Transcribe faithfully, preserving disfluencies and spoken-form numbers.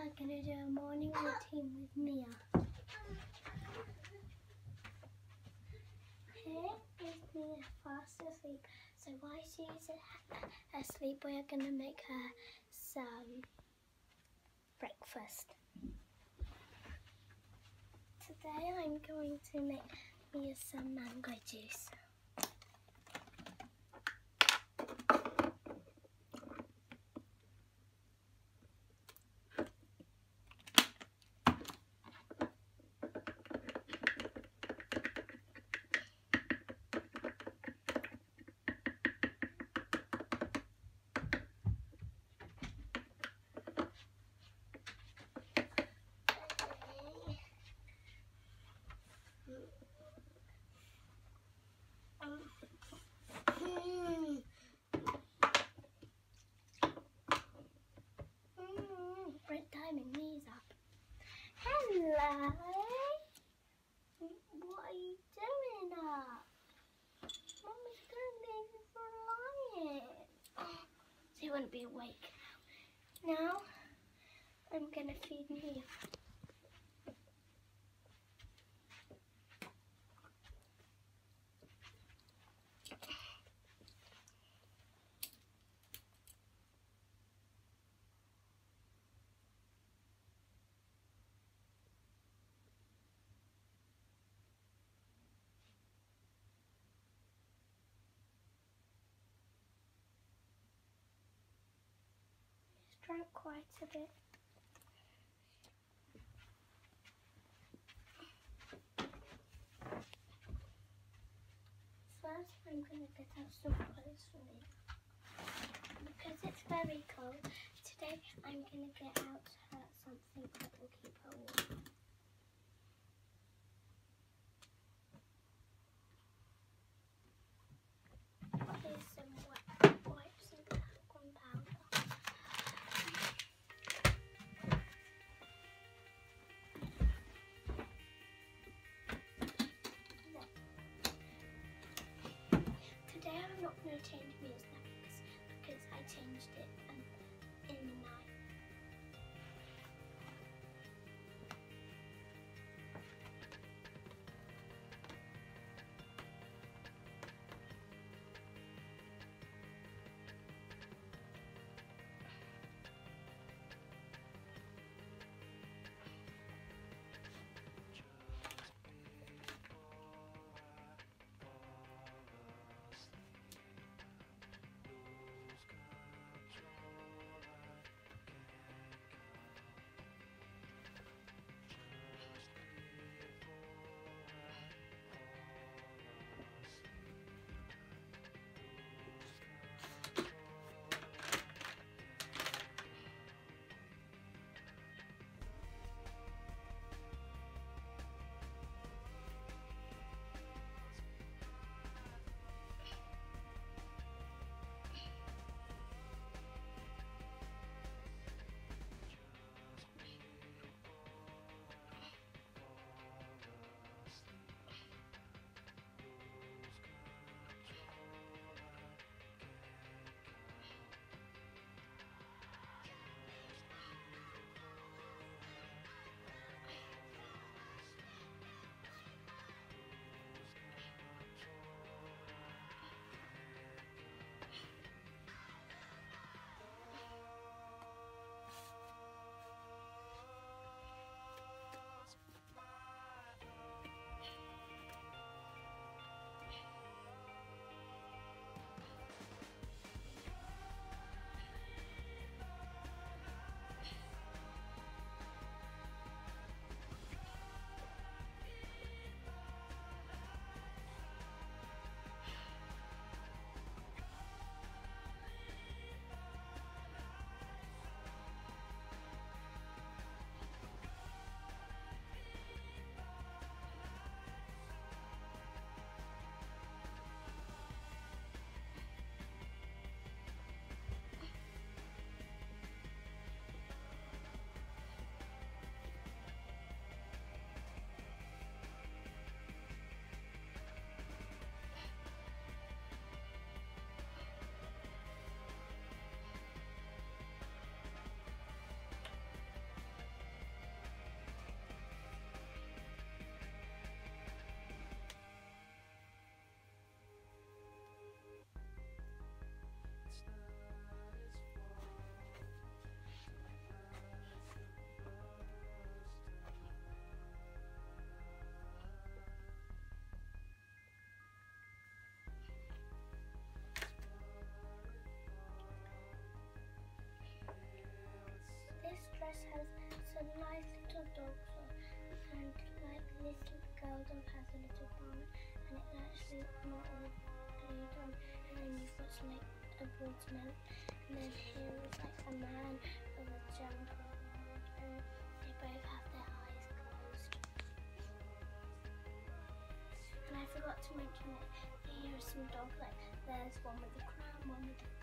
I'm going to do a morning routine with Mia. Here is Mia fast asleep. So while she's asleep, we're going to make her some breakfast. Today I'm going to make Mia some mango juice. Mm. Mm. Break time and knees up. Hello. What are you doing up? Mommy's gonna leave you for lying. So you won't be awake. Now I'm gonna feed Mia. Drank quite a bit. First, I'm going to get out some clothes for me. Because it's very cold, today I'm going to get out her something that will keep her warm. Here's some wet wipes and talcum powder. Today I'm not going to change Mia's nappies because I changed it um, in the night. a nice little dog, so, and like this little girl dog has a little bun, and it's actually not all glued on, and then you've got like a watermelon, and then here is like a man with a jumper, and they both have their eyes closed. And I forgot to mention that here are some dogs, like there's one with a crown, one with a